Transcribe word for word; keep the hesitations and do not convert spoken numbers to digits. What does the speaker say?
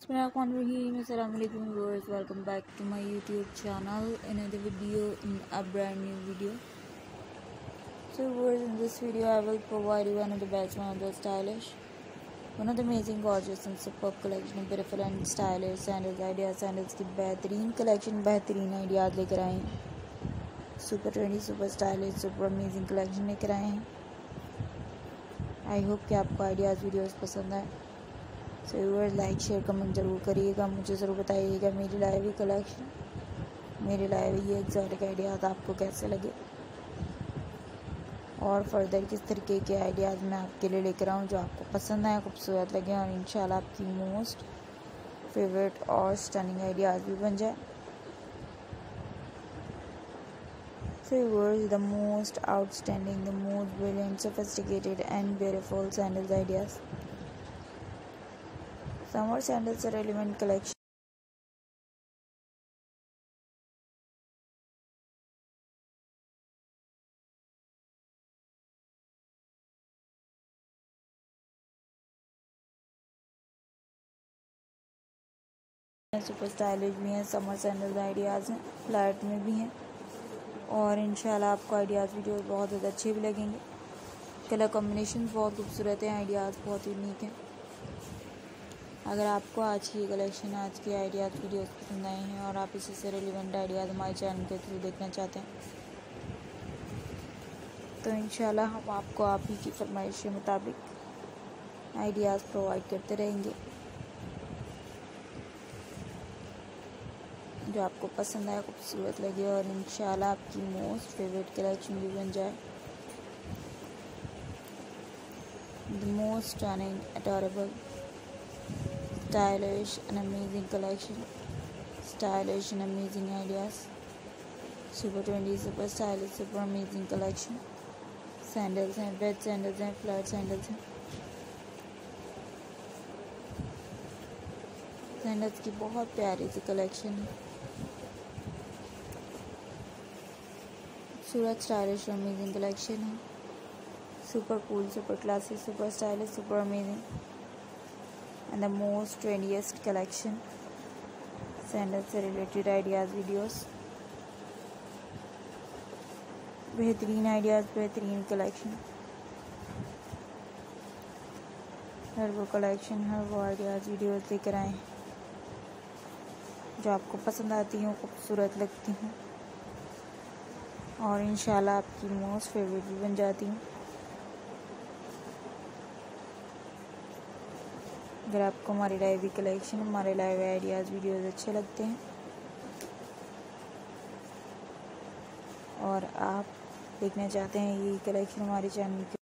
Assalamualaikum viewers, welcome back to my YouTube channel. Another video in a brand new video. So viewers, in this video I will provide you one of the best, one of the stylish, one of the amazing, gorgeous and superb collection of beautiful and stylish sandals ideas. Sandals की बेहतरीन collection, बेहतरीन ideas लेकर आए हैं. Super trendy, super stylish, super amazing collection लेकर आए हैं. I hope कि आपको ideas videos पसंद आए. So viewers, like share comment ज़रूर करिएगा. मुझे ज़रूर बताइएगा मेरी लाए हुई कलेक्शन, मेरे लाए हुए ये एग्जॉटिक आइडियाज़ आपको कैसे लगे और फर्दर किस तरीके के आइडियाज़ मैं आपके लिए लेकर आऊँ जो आपको पसंद आए, खूबसूरत लगे और इंशाल्लाह आपकी मोस्ट फेवरेट और स्टनिंग आइडियाज़ भी बन जाए. So viewers, the most outstanding, the most brilliant, sophisticated and beautiful sandals ideas. Summer sandals are relevant collection. Super stylish भी हैं, समर सैंडल्स आइडियाज़ हैं, फ्लैट में भी हैं और इंशाल्लाह आपको आइडियाज़ वीडियो बहुत ज़्यादा अच्छे भी लगेंगे. कलर कॉम्बिनेशन बहुत खूबसूरत हैं, आइडियाज़ बहुत यूनिक हैं. अगर आपको आज की कलेक्शन, आज की आइडियाज़ वीडियोस पसंद आए हैं और आप इसी से रिलेवेंट आइडियाज़ हमारे चैनल के थ्रू देखना चाहते हैं तो इंशाल्लाह हम आपको आप ही की फरमाइश के मुताबिक आइडियाज़ प्रोवाइड करते रहेंगे जो आपको पसंद आए, खूबसूरत लगे और इंशाल्लाह आपकी मोस्ट फेवरेट कलेक्शन भी बन जाए. The most stunning, adorable, stylish and amazing collection, stylish and amazing ideas, super trendy, super stylish, super amazing collection. Sandals हैं, वेज सैंडल्स हैं, फ्लैट सैंडल्स हैं. सैंडल्स की बहुत प्यारी सी कलेक्शन है. खूबसूरत, स्टाइलिश और अमेजिंग कलेक्शन है. Super cool, super classy, super stylish, super amazing and the most trendiest collection. Sandal से रिलेटेड आइडियाज़ वीडियोस, बेहतरीन आइडियाज़, बेहतरीन कलेक्शन. हर वो कलेक्शन, हर वो आइडियाज़ वीडियोस लेकर आए जो आपको पसंद आती हूँ, खूबसूरत लगती हूँ और इंशाल्लाह आपकी मोस्ट फेवरेट भी बन जाती हूँ. अगर आपको हमारी लाइव हुई कलेक्शन, हमारे लाइव आइडियाज़ वीडियोज़ अच्छे लगते हैं और आप देखना चाहते हैं ये कलेक्शन हमारे चैनल के